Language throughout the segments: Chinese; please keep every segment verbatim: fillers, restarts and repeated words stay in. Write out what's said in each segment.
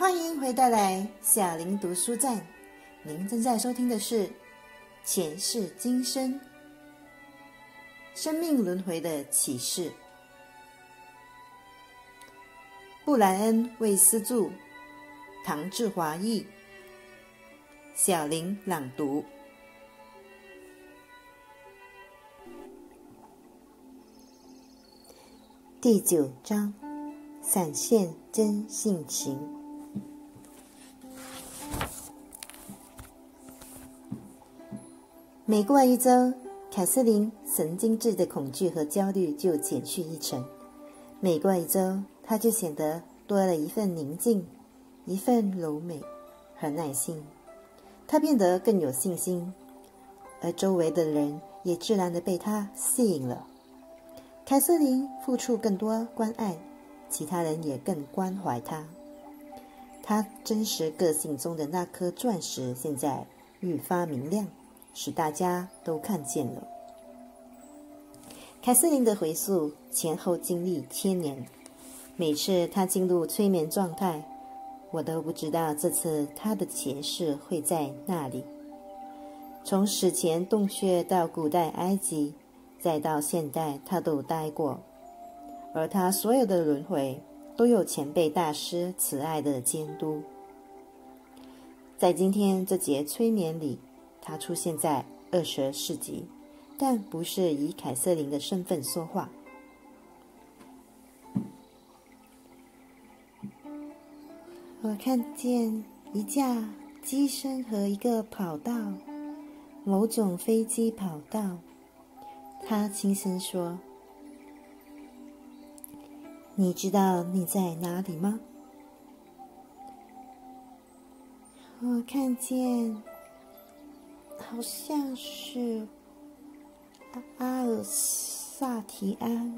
欢迎回到来小林读书站，您正在收听的是前世今生，生命轮回的启示。布莱恩·魏斯著，唐志华译，小林朗读。第九章，闪现真性情。每过一周，凯瑟琳神经质的恐惧和焦虑就减去一成。每过一周，她就显得多了一份宁静，一份柔美和耐心。她变得更有信心，而周围的人也自然地被她吸引了。凯瑟琳付出更多关爱，其他人也更关怀她。她真实个性中的那颗钻石现在愈发明亮，使大家都看见了。凯瑟琳的回溯前后经历千年，每次她进入催眠状态，我都不知道这次她的前世会在那里。从史前洞穴到古代埃及，再到现代，她都待过，而她所有的轮回都有前辈大师慈爱的监督。在今天这节催眠里，他出现在二十世纪，但不是以凯瑟琳的身份说话。我看见一架机身和一个跑道，某种飞机跑道。他轻声说：“你知道你在哪里吗？”我看见好像是阿尔萨提安。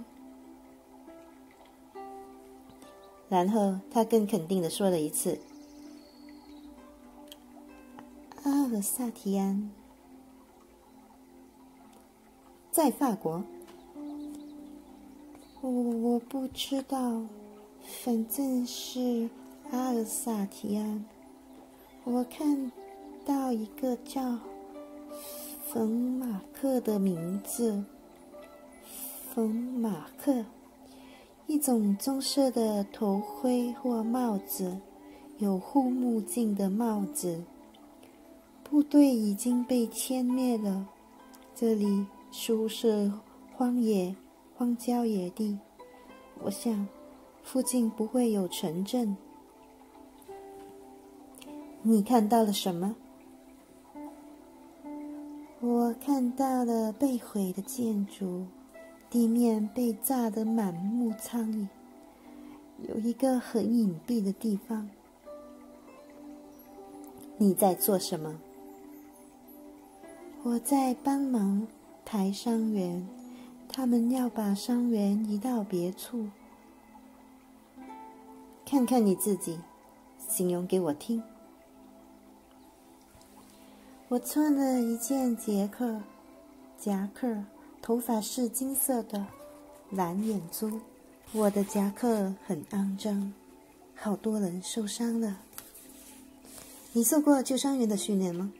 然后他更肯定地说了一次：“阿尔萨提安在法国。”我我不知道，反正是阿尔萨提安。我看到一个叫冯马克的名字，冯马克，一种棕色的头盔或帽子，有护目镜的帽子。部队已经被歼灭了，这里似乎是荒野、荒郊野地。我想，附近不会有城镇。你看到了什么？我看到了被毁的建筑，地面被炸得满目苍夷，有一个很隐蔽的地方。你在做什么？我在帮忙抬伤员，他们要把伤员移到别处。看看你自己，形容给我听。我穿了一件夹克，夹克，头发是金色的，蓝眼珠。我的夹克很肮脏，好多人受伤了。你受过救伤员的训练吗？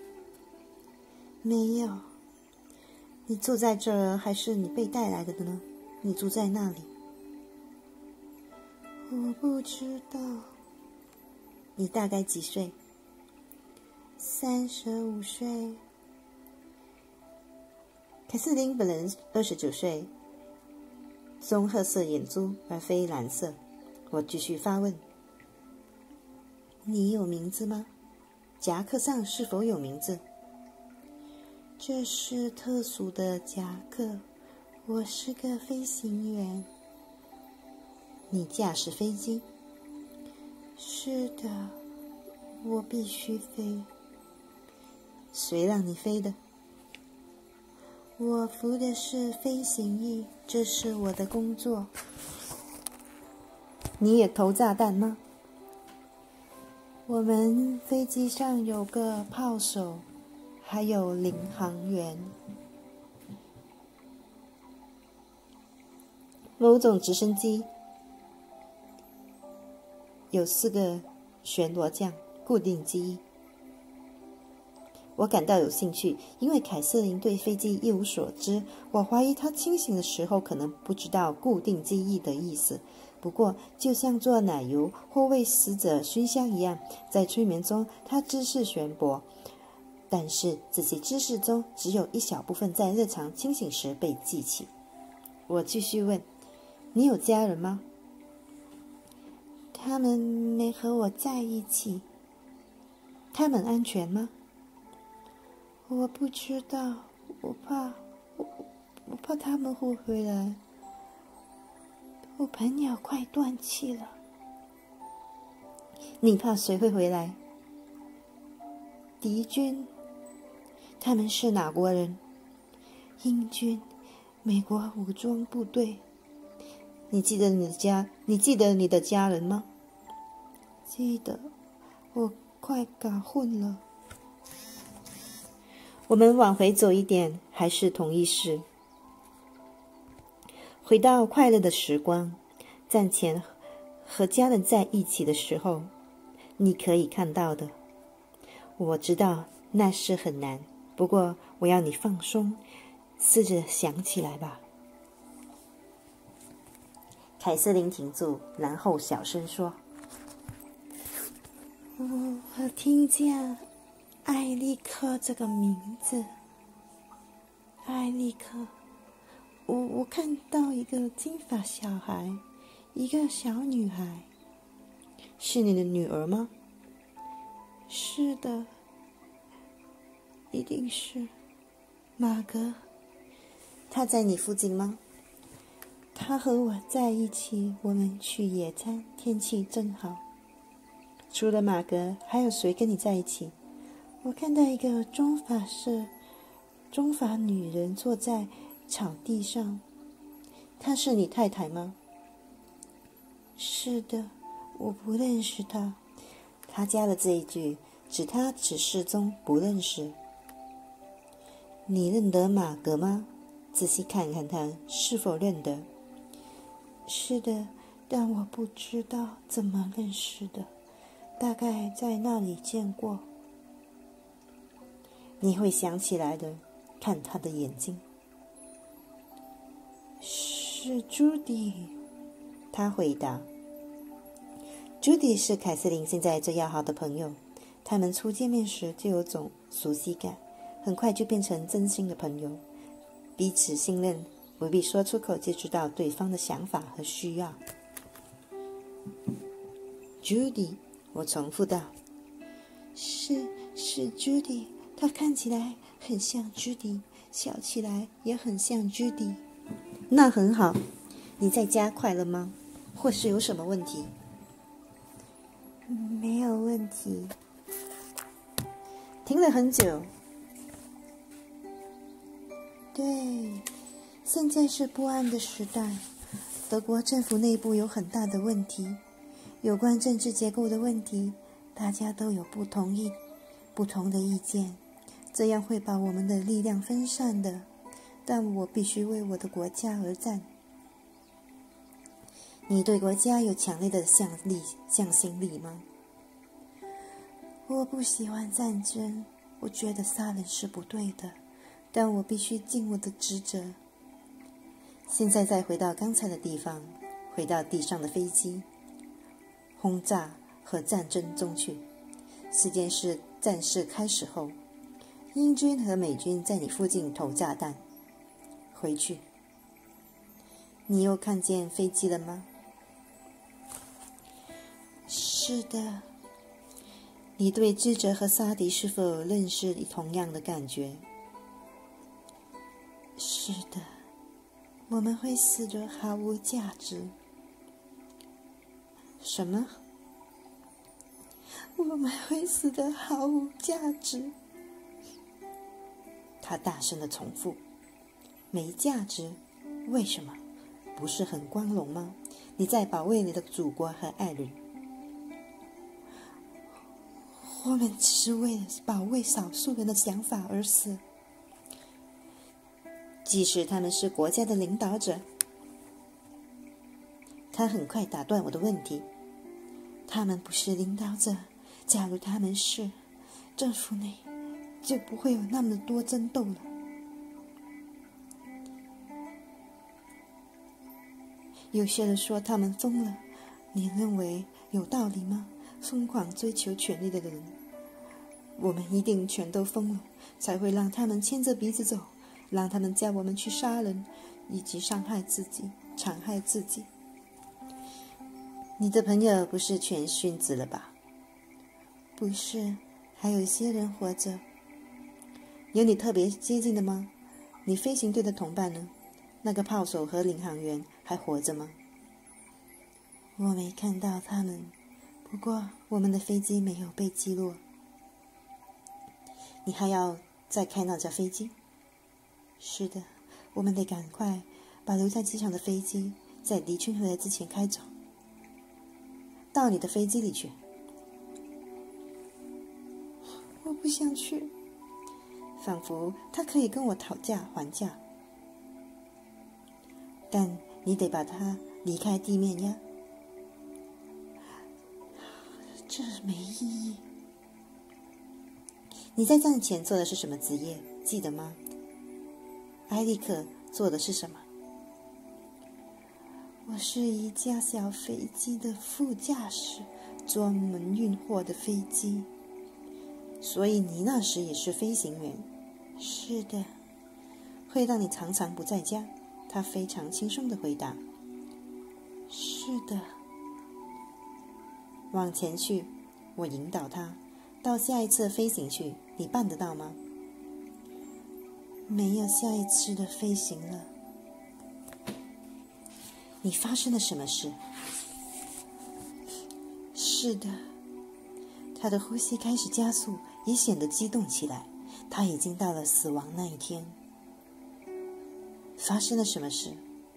没有。你住在这儿，还是你被带来的呢？你住在那里？我不知道。你大概几岁？三十五岁。凯瑟琳本人二十九岁，棕褐色眼珠而非蓝色。我继续发问：你有名字吗？夹克上是否有名字？这是特殊的夹克，我是个飞行员。你驾驶飞机？是的，我必须飞。谁让你飞的？我服的是飞行衣，这是我的工作。你也投炸弹吗？我们飞机上有个炮手，还有领航员。某种直升机有四个旋螺匠固定记忆。我感到有兴趣，因为凯瑟琳对飞机一无所知。我怀疑她清醒的时候可能不知道固定记忆的意思。不过，就像做奶油或为死者熏香一样，在催眠中她知识渊博，但是这些知识中只有一小部分在日常清醒时被记起。我继续问：你有家人吗？他们没和我在一起。他们安全吗？我不知道，我怕，我我怕他们会回来。我朋友快断气了。你怕谁会回来？敌军。他们是哪国人？英军，美国武装部队。你记得你的家？你记得你的家人吗？记得，我快搞混了。我们往回走一点，还是同一事。回到快乐的时光，战前和家人在一起的时候，你可以看到的。我知道那是很难，不过我要你放松，试着想起来吧。凯瑟琳停住，然后小声说：哦，我听见艾利克这个名字。艾利克，我我看到一个金发小孩，一个小女孩。是你的女儿吗？是的，一定是。玛格，她在你附近吗？她和我在一起，我们去野餐，天气真好。除了玛格，还有谁跟你在一起？我看到一个中法式中法女人坐在草地上。她是你太太吗？是的，我不认识她。她加了这一句，指她指示中不认识。你认得玛格吗？仔细看看她是否认得。是的，但我不知道怎么认识的，大概在那里见过。你会想起来的，看他的眼睛。是朱迪，他回答。朱迪是凯瑟琳现在最要好的朋友，他们初见面时就有种熟悉感，很快就变成真心的朋友，彼此信任，不必说出口就知道对方的想法和需要。朱迪，我重复道。是是朱迪，她看起来很像朱迪，笑起来也很像朱迪。那很好。你在家快乐吗？或是有什么问题？没有问题。停了很久。对，现在是不安的时代，德国政府内部有很大的问题，有关政治结构的问题，大家都有不同意不同的意见，这样会把我们的力量分散的。但我必须为我的国家而战。你对国家有强烈的向力向心力吗？我不喜欢战争，我觉得杀人是不对的，但我必须尽我的职责。现在再回到刚才的地方，回到地上的飞机、轰炸和战争中去。时间是战事开始后，英军和美军在你附近投炸弹。回去。你又看见飞机了吗？是的。你对智者和沙迪是否认识同样的感觉？是的。我们会死得毫无价值。什么？我们会死得毫无价值。他大声地重复。没价值？为什么？不是很光荣吗？你在保卫你的祖国和爱人。我们只是为了保卫少数人的想法而死，即使他们是国家的领导者。他很快打断我的问题。 他们不是领导者，假如他们是，政府内就不会有那么多争斗了。有些人说他们疯了，你认为有道理吗？疯狂追求权力的人，我们一定全都疯了，才会让他们牵着鼻子走，让他们叫我们去杀人，以及伤害自己，残害自己。你的朋友不是全殉职了吧？不是，还有一些人活着。有你特别接近的吗？你飞行队的同伴呢？那个炮手和领航员还活着吗？我没看到他们，不过我们的飞机没有被击落。你还要再开那架飞机？是的，我们得赶快把留在机场的飞机在离春回来之前开走。到你的飞机里去。我不想去，仿佛他可以跟我讨价还价。但你得把它离开地面呀。这没意义。你在战前做的是什么职业？记得吗？埃利克做的是什么？我是一架小飞机的副驾驶，专门运货的飞机。所以你那时也是飞行员？是的。会让你常常不在家？他非常轻松地回答。是的。往前去，我引导他到下一次飞行去，你办得到吗？没有下一次的飞行了。你发生了什么事？是的。他的呼吸开始加速，也显得激动起来。他已经到了死亡那一天。发生了什么事？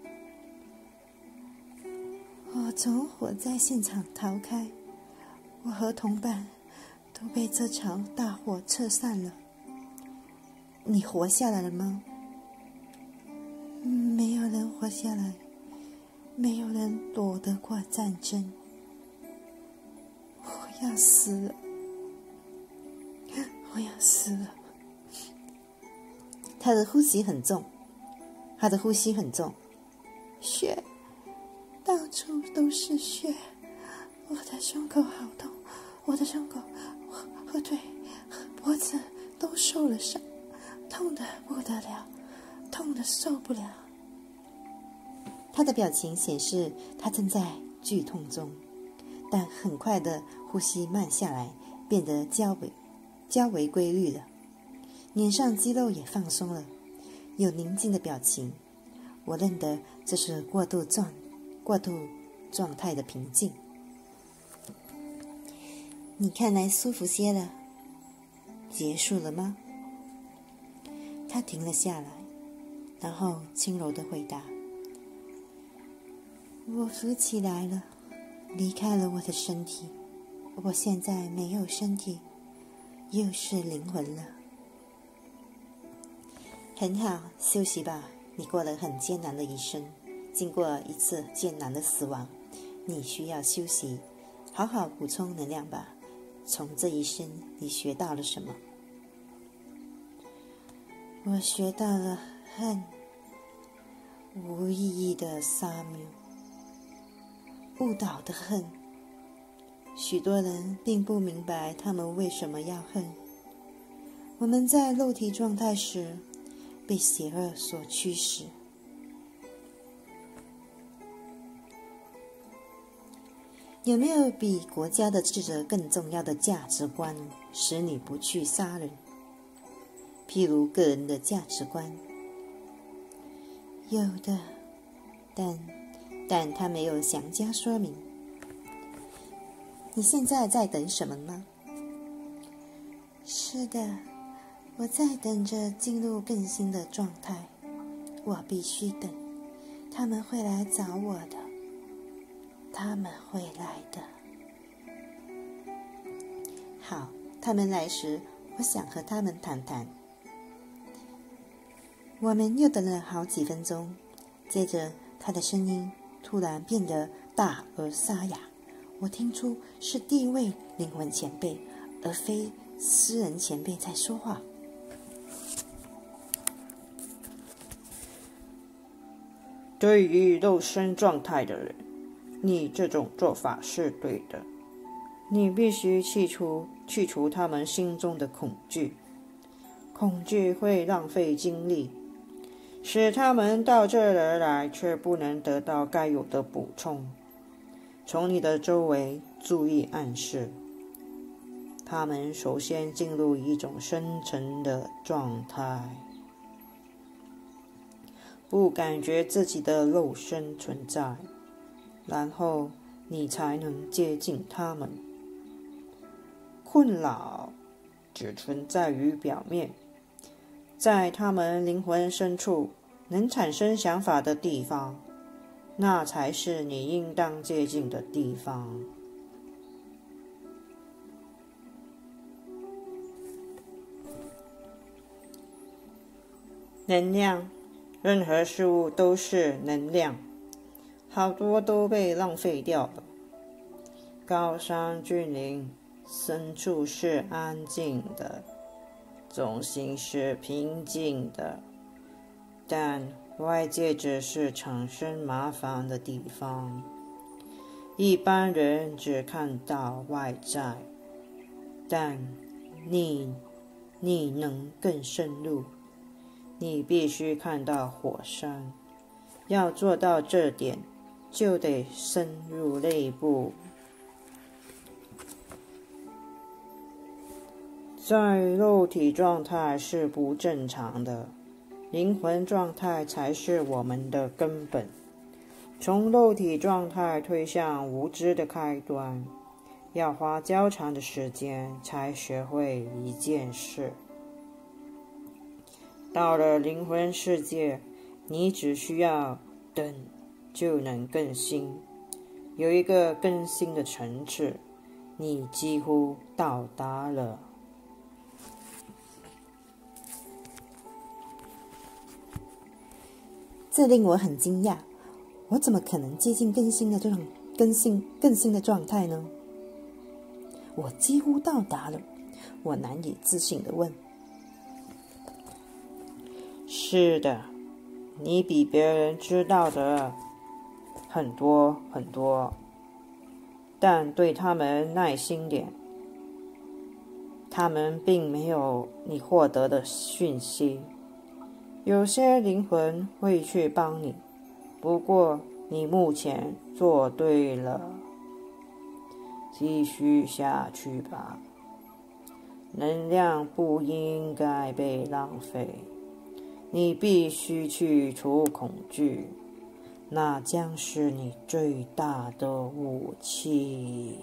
我从火灾现场逃开，我和同伴都被这场大火撤散了。你活下来了吗？没有人活下来，没有人躲得过战争。我要死了，我要死了。他的呼吸很重，他的呼吸很重。血，到处都是血，我的胸口好痛，我的胸口和和腿和脖子都受了伤，痛得不得了，痛得受不了。他的表情显示他正在剧痛中，但很快的呼吸慢下来，变得较为较为规律了，脸上肌肉也放松了，有宁静的表情。我认得这是过度状过度状态的平静。你看来舒服些了。结束了吗？他停了下来，然后轻柔地回答：我浮起来了，离开了我的身体。我现在没有身体，又是灵魂了。很好，休息吧。你过了很艰难的一生，经过一次艰难的死亡，你需要休息，好好补充能量吧。从这一生你学到了什么？我学到了恨，无意义的杀戮，误导的恨。许多人并不明白他们为什么要恨。我们在肉体状态时被邪恶所驱使。有没有比国家的职责更重要的价值观，使你不去杀人？譬如个人的价值观。有的，但但他没有详加说明。你现在在等什么呢？是的，我在等着进入更新的状态。我必须等，他们会来找我的，他们会来的。好，他们来时，我想和他们谈谈。我们又等了好几分钟，接着他的声音突然变得大而沙哑。 我听出是第一位灵魂前辈，而非私人前辈在说话。 对于肉身状态的人，你这种做法是对的。你必须去除去除他们心中的恐惧，恐惧会浪费精力，使他们到这儿而来，却不能得到该有的补充。从你的周围注意暗示，他们首先进入一种深沉的状态，不感觉自己的肉身存在，然后你才能接近他们。困扰只存在于表面，在他们灵魂深处能产生想法的地方，那才是你应当接近的地方。能量，任何事物都是能量，好多都被浪费掉了。高山峻岭深处是安静的，中心是平静的，但外界只是产生麻烦的地方。一般人只看到外在，但你你能更深入，你必须看到火山。要做到这点，就得深入内部。在肉体状态是不正常的，灵魂状态才是我们的根本。从肉体状态推向无知的开端，要花较长的时间才学会一件事。到了灵魂世界，你只需要等就能更新，有一个更新的层次，你几乎到达了。 这令我很惊讶，我怎么可能接近更新的状更新更新的状态呢？我几乎到达了，我难以置信地问。 是的，你比别人知道的很多很多，但对他们耐心点，他们并没有你获得的讯息。有些灵魂会去帮你，不过你目前做对了，继续下去吧。能量不应该被浪费，你必须去除恐惧，那将是你最大的武器。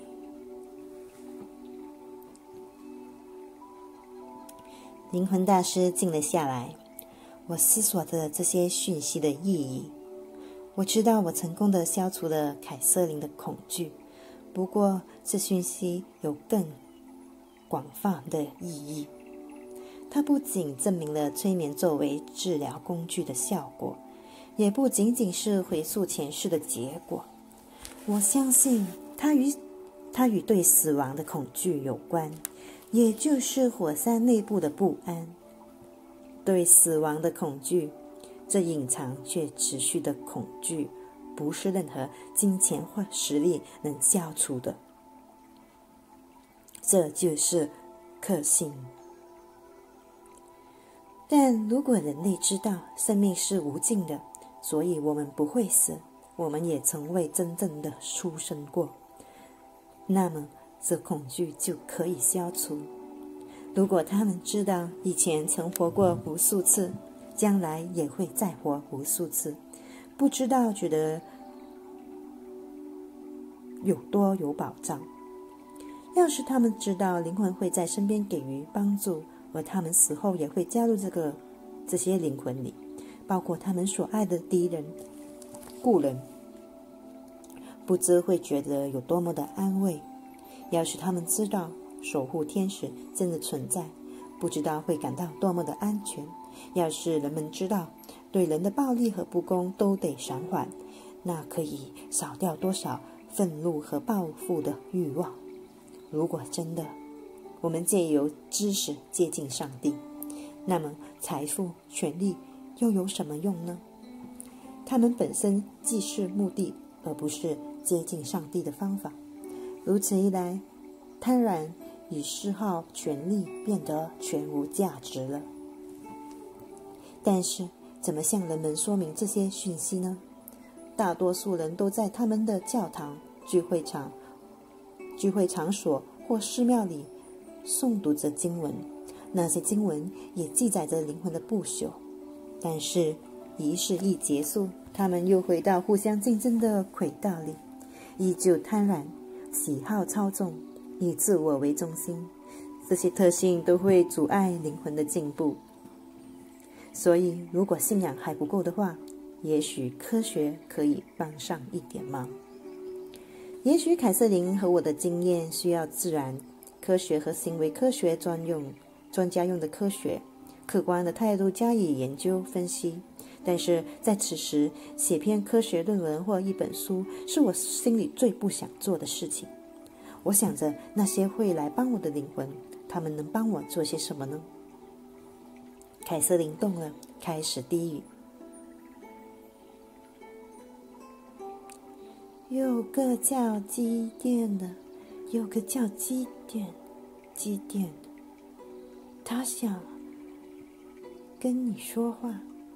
灵魂大师静了下来，我思索着这些讯息的意义。我知道我成功地消除了凯瑟琳的恐惧，不过这讯息有更广泛的意义。它不仅证明了催眠作为治疗工具的效果，也不仅仅是回溯前世的结果。我相信它与它与对死亡的恐惧有关，也就是火山内部的不安。对死亡的恐惧，这隐藏却持续的恐惧，不是任何金钱或实力能消除的。这就是克星。但如果人类知道生命是无尽的，所以我们不会死，我们也从未真正的出生过，那么这恐惧就可以消除。如果他们知道以前曾活过无数次，将来也会再活无数次，不知道觉得有多有保障。要是他们知道灵魂会在身边给予帮助，而他们死后也会加入这个这些灵魂里，包括他们所爱的敌人、故人，不知会觉得有多么的安慰。要是他们知道守护天使真的存在，不知道会感到多么的安全。要是人们知道对人的暴力和不公都得偿还，那可以少掉多少愤怒和报复的欲望。如果真的我们借由知识接近上帝，那么财富、权力又有什么用呢？它们本身既是目的，而不是接近上帝的方法。如此一来，贪婪与嗜好权力变得全无价值了。但是怎么向人们说明这些讯息呢？大多数人都在他们的教堂、聚会场、聚会场所或寺庙里诵读着经文，那些经文也记载着灵魂的不朽。但是仪式一结束，他们又回到互相竞争的轨道里，依旧贪婪、喜好操纵，以自我为中心。这些特性都会阻碍灵魂的进步。所以如果信仰还不够的话，也许科学可以帮上一点忙。也许凯瑟琳和我的经验需要自然科学和行为科学专用专家用的科学客观的态度加以研究分析，但是在此时写篇科学论文或一本书是我心里最不想做的事情。我想着那些会来帮我的灵魂，他们能帮我做些什么呢？凯瑟琳动了，开始低语。有个叫基甸的，有个叫基甸，基甸的，他想跟你说话。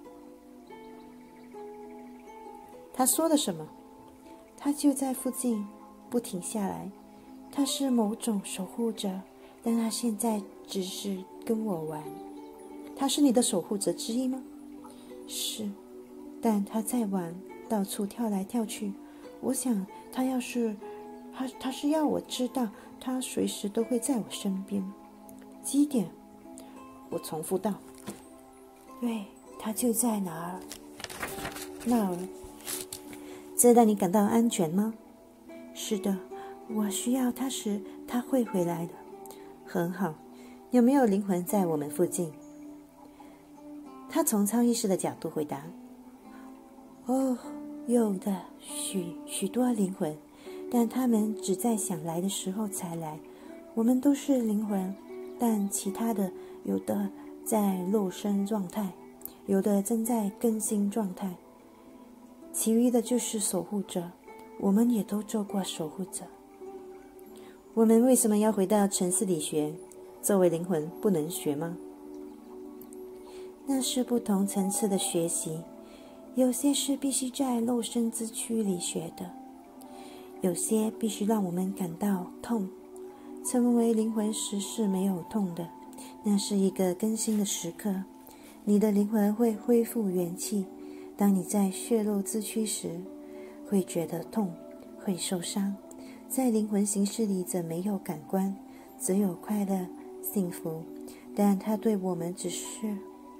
他说了什么？他就在附近，不停下来。他是某种守护者，但他现在只是跟我玩。他是你的守护者之一吗？是，但他在玩，到处跳来跳去。我想他要是他他是要我知道他随时都会在我身边。基点，我重复道。对，他就在哪儿那儿。这让你感到安全吗？是的，我需要他时他会回来的。很好，有没有灵魂在我们附近？他从超意识的角度回答。哦，有的，许许多灵魂，但他们只在想来的时候才来。我们都是灵魂，但其他的有的在肉身状态，有的正在更新状态，其余的就是守护者。我们也都做过守护者。我们为什么要回到城市里学？作为灵魂不能学吗？那是不同层次的学习，有些是必须在肉身之躯里学的，有些必须让我们感到痛。成为灵魂时是没有痛的，那是一个更新的时刻。你的灵魂会恢复元气。当你在血肉之躯时，会觉得痛，会受伤。在灵魂形式里则没有感官，只有快乐、幸福，但它对我们只是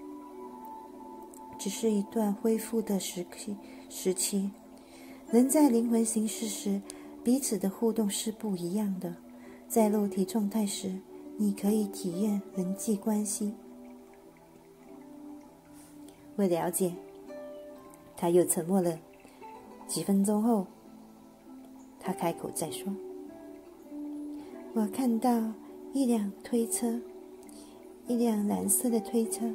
只是一段恢复的时期时期。人在灵魂形式时，彼此的互动是不一样的。在肉体状态时，你可以体验人际关系。我了解。他又沉默了几分钟后，他开口再说。我看到一辆推车，一辆蓝色的推车。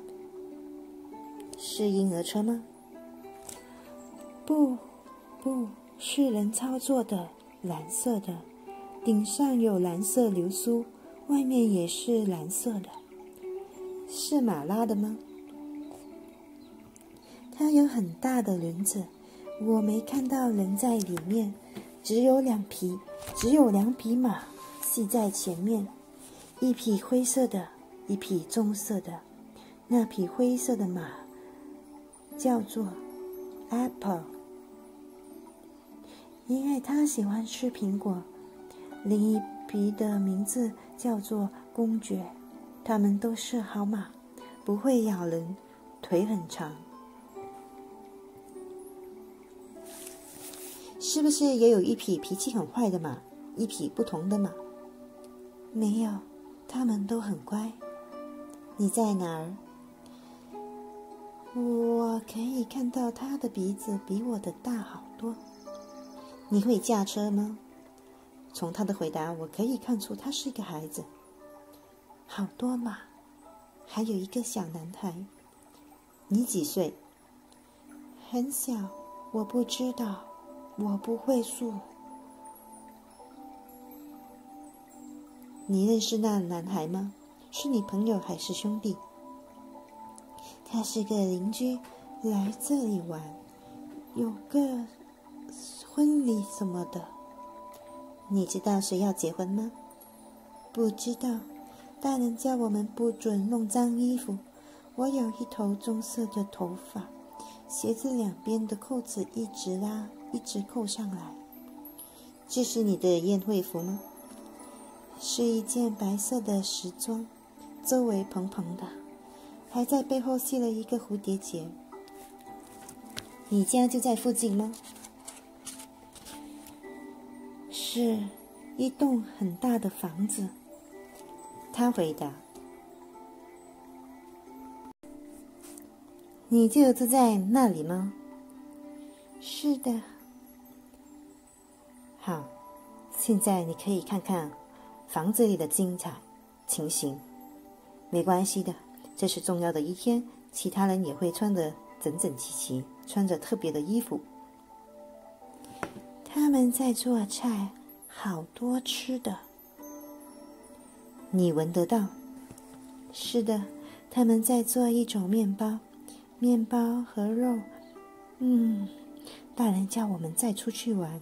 是婴儿车吗？不，不是人操作的，蓝色的，顶上有蓝色流苏，外面也是蓝色的。是马拉的吗？它有很大的轮子，我没看到人在里面，只有两匹，只有两匹马系在前面，一匹灰色的，一匹棕色的。那匹灰色的马叫做 Apple， 因为它喜欢吃苹果。另一匹的名字叫做公爵。它们都是好马，不会咬人，腿很长。是不是也有一匹脾气很坏的马，一匹不同的马？没有，它们都很乖。你在哪儿？我可以看到它的鼻子比我的大好多。 你会驾车吗？从他的回答，我可以看出他是一个孩子。好多马，还有一个小男孩。你几岁？很小，我不知道，我不会数。你认识那男孩吗？是你朋友还是兄弟？他是个邻居，来这里玩，有个婚礼什么的。你知道谁要结婚吗？不知道，大人叫我们不准弄脏衣服。我有一头棕色的头发，鞋子两边的扣子一直拉，一直扣上来。这是你的宴会服吗？是一件白色的时装，周围蓬蓬的，还在背后系了一个蝴蝶结。你家就在附近吗？是一栋很大的房子。他回答。你就住在那里吗？是的。好，现在你可以看看房子里的精彩情形。没关系的，这是重要的一天，其他人也会穿得整整齐齐，穿着特别的衣服。他们在做菜，好多吃的。你闻得到？是的，他们在做一种面包，面包和肉。嗯，大人叫我们再出去玩。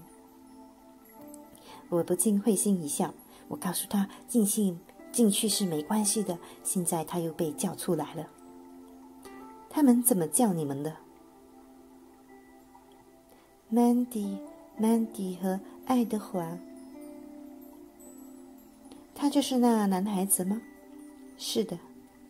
我不禁会心一笑，我告诉他进去进去是没关系的，现在他又被叫出来了。他们怎么叫你们的？ Mandy、Mandy 和爱德华。他就是那男孩子吗？是的。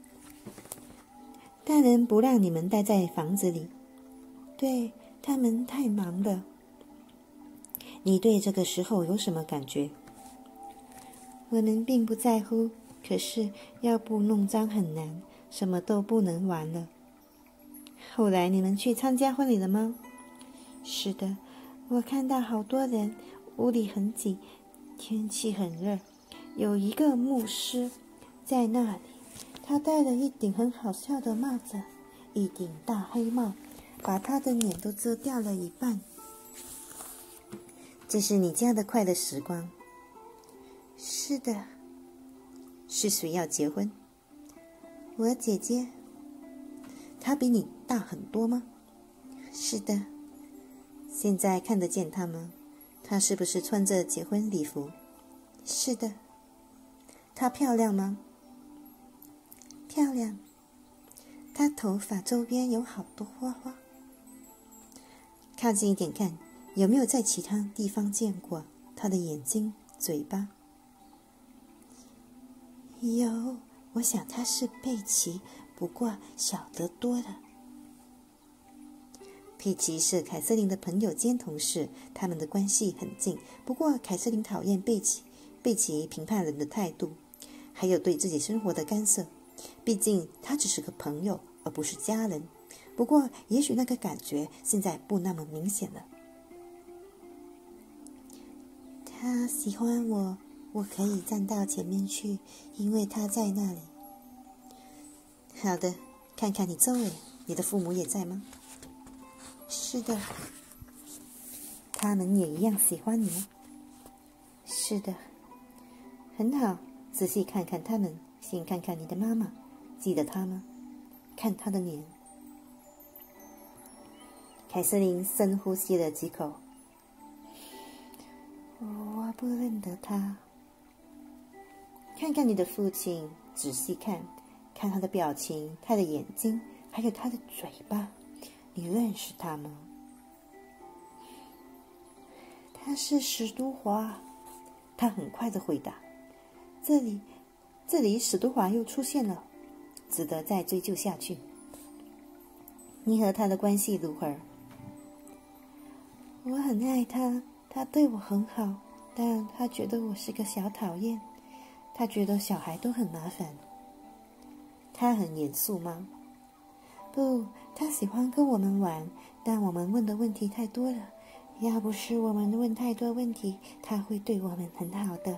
大人不让你们待在房子里，对，他们太忙了。你对这个时候有什么感觉？我们并不在乎，可是要不弄脏很难，什么都不能玩了。后来你们去参加婚礼了吗？是的，我看到好多人，屋里很挤，天气很热。有一个牧师在那里，他戴了一顶很好笑的帽子，一顶大黑帽，把他的脸都遮掉了一半。这是你家的快乐时光。是的。是谁要结婚？我姐姐。她比你大很多吗？是的。现在看得见她吗？她是不是穿着结婚礼服？是的。她漂亮吗？漂亮。她头发周边有好多花花。靠近一点看，有没有在其他地方见过她的眼睛、嘴巴？有，我想她是佩奇，不过小得多了。佩奇是凯瑟琳的朋友兼同事，他们的关系很近。不过凯瑟琳讨厌贝奇，贝奇评判人的态度，还有对自己生活的干涉。毕竟他只是个朋友，而不是家人。不过也许那个感觉现在不那么明显了。他喜欢我，我可以站到前面去，因为他在那里。好的，看看你周围，你的父母也在吗？是的。他们也一样喜欢你吗？是的。很好，仔细看看他们，先看看你的妈妈，记得她吗？看她的脸。凯瑟琳深呼吸了几口。我不认得他。看看你的父亲，仔细看，看他的表情，他的眼睛，还有他的嘴巴，你认识他吗？他是史都华。他很快的回答。这里，这里史都华又出现了，值得再追究下去。你和他的关系如何？我很爱他，他对我很好，但他觉得我是个小讨厌。他觉得小孩都很麻烦。他很严肃吗？不，他喜欢跟我们玩，但我们问的问题太多了， 要不是我们问太多问题，他会对我们很好的。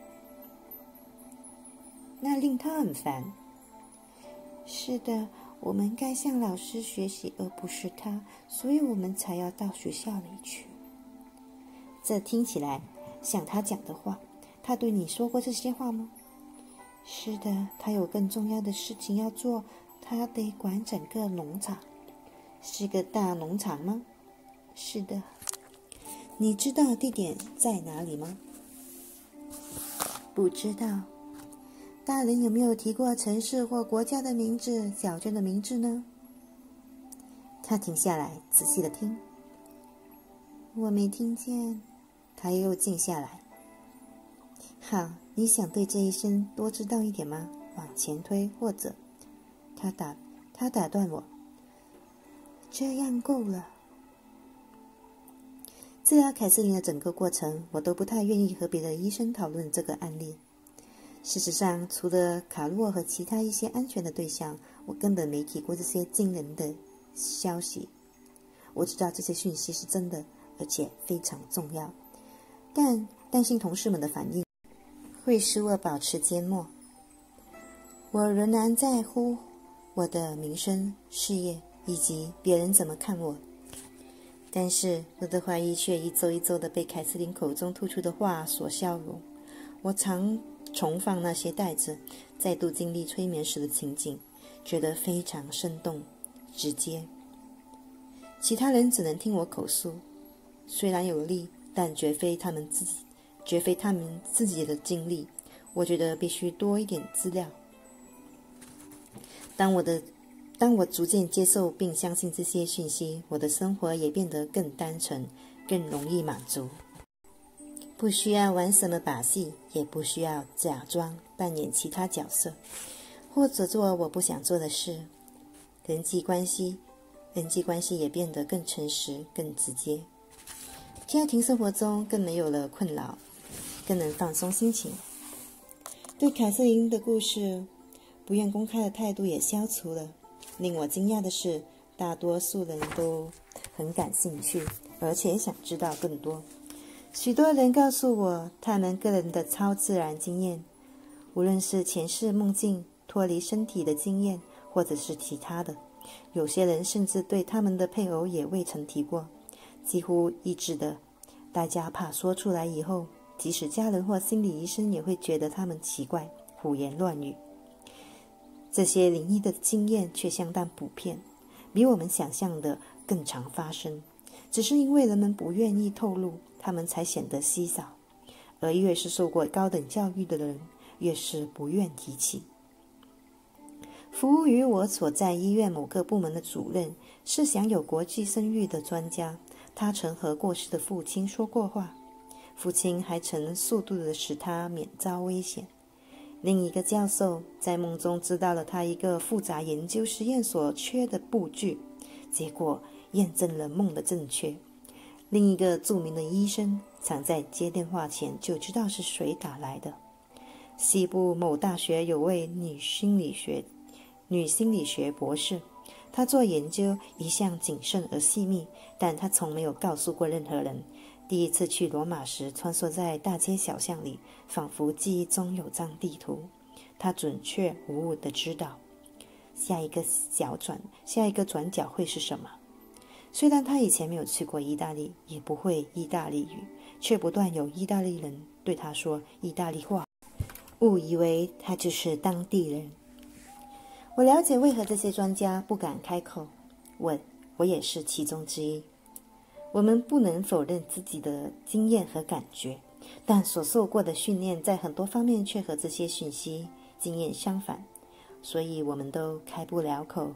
那令他很烦。 是的，我们该向老师学习，而不是他，所以我们才要到学校里去。 这听起来像他讲的话。他对你说过这些话吗？ 是的，他有更重要的事情要做，他得管整个农场。 是个大农场吗？ 是的。 你知道地点在哪里吗？ 不知道。大人有没有提过城市或国家的名字、小镇的名字呢？ 他停下来，仔细的听。 我没听见。 他又静下来。 好，你想对这一生多知道一点吗？往前推，或者…… 他打他打断我。 这样够了。 治疗凯瑟琳的整个过程，我都不太愿意和别的医生讨论这个案例。事实上，除了卡洛和其他一些安全的对象，我根本没提过这些惊人的消息。我知道这些讯息是真的，而且非常重要，但担心同事们的反应会使我保持缄默。我仍然在乎我的名声、事业以及别人怎么看我，但是我的怀疑却一周一周的被凯瑟琳口中吐出的话所消融。我常重放那些带子，再度经历催眠时的情景，觉得非常生动、直接。其他人只能听我口述，虽然有利，但绝非他们自己，绝非他们自己的经历。我觉得必须多一点资料。当我的，当我逐渐接受并相信这些讯息，我的生活也变得更单纯，更容易满足。不需要玩什么把戏，也不需要假装扮演其他角色，或者做我不想做的事。人际关系，人际关系也变得更诚实、更直接。家庭生活中更没有了困扰，更能放松心情。对凯瑟琳的故事，不愿公开的态度也消除了。令我惊讶的是，大多数人都很感兴趣，而且想知道更多。许多人告诉我他们个人的超自然经验，无论是前世梦境、脱离身体的经验，或者是其他的。有些人甚至对他们的配偶也未曾提过，几乎一致的。大家怕说出来以后，即使家人或心理医生也会觉得他们奇怪、胡言乱语。这些灵异的经验却相当普遍，比我们想象的更常发生，只是因为人们不愿意透露，他们才显得稀少，而越是受过高等教育的人，越是不愿提起。服务于我所在医院某个部门的主任是享有国际声誉的专家，他曾和过世的父亲说过话，父亲还曾速度地使他免遭危险。另一个教授在梦中知道了他一个复杂研究实验所缺的布局，结果验证了梦的正确。另一个著名的医生常在接电话前就知道是谁打来的。西部某大学有位女心理学女心理学博士，她做研究一向谨慎而细密，但她从没有告诉过任何人。第一次去罗马时，穿梭在大街小巷里，仿佛记忆中有张地图。她准确无误地知道下一个小转下一个转角会是什么。虽然她以前没有去过意大利，也不会意大利语，却不断有意大利人对她说意大利话，误以为她就是当地人。我了解为何这些专家不敢开口，我我也是其中之一。我们不能否认自己的经验和感觉，但所受过的训练在很多方面却和这些讯息经验相反，所以我们都开不了口。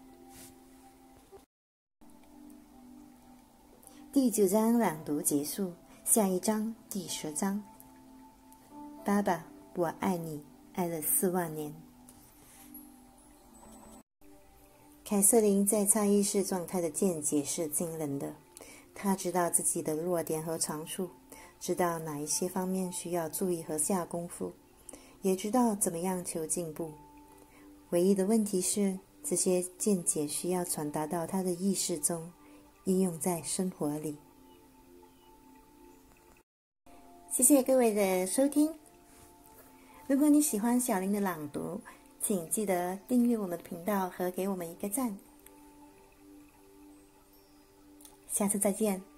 第九章朗读结束，下一章第十章。爸爸，我爱你，爱了四万年。凯瑟琳在超意识状态的见解是惊人的，她知道自己的弱点和长处，知道哪一些方面需要注意和下功夫，也知道怎么样求进步。唯一的问题是，这些见解需要传达到她的意识中，应用在生活里。 谢谢各位的收听。如果你喜欢小林的朗读，请记得订阅我们的频道和给我们一个赞。下次再见。